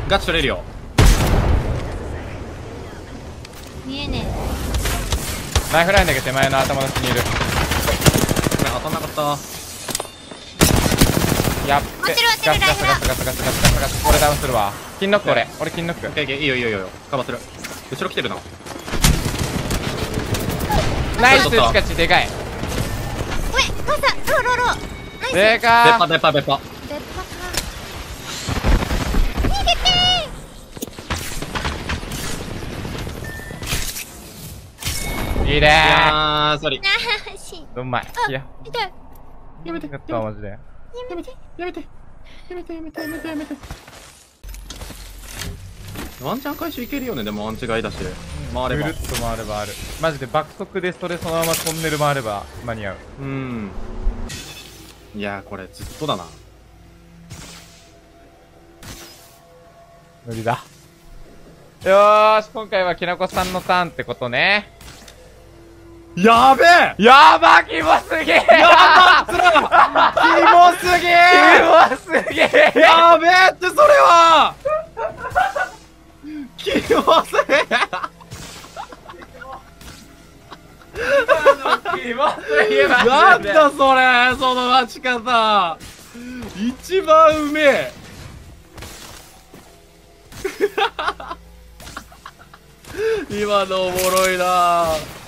ガチ取れるよ。 見えねライフラインだけ手前の頭の先にいる。 これ当たんなかった。 やっべ。 落ちるガスガスガスガスガスガスガスガス。これダウンするわ。金ノック俺金ノック。 オッケーオッケー、いいよいいよいいよ。カバーする。後ろ来てるな。 ナイス。 ちょっとチカチでかい。 え。マサローローロー。ナイス。 で出っか歯出っ歯出っ歯。 出っ歯か。逃げてー。いいいねやー、ソリ。 ー。なし。 ー。うまい。いや、 痛い。 やめてやったマジで。 やめてやめてやめてやめてやめてやめて。ワンチャン回収いけるよね。でもワンチ違いだし回れば。 ぐるっと回ればある。マジで爆速でそれそのままトンネル回れば間に合う。 うん。いやー、これずっとだな。 無理だ。よーし、今回はきなこさんのターンってことね。 やべえ。 やば、キモすげえ。 やばっつら。キモすげえ。 キモすげえ。 やべえってそれは。キモすげえ。 キモすげえ。 なんだそれ、その待ち方。一番うめえ。今のおもろいな。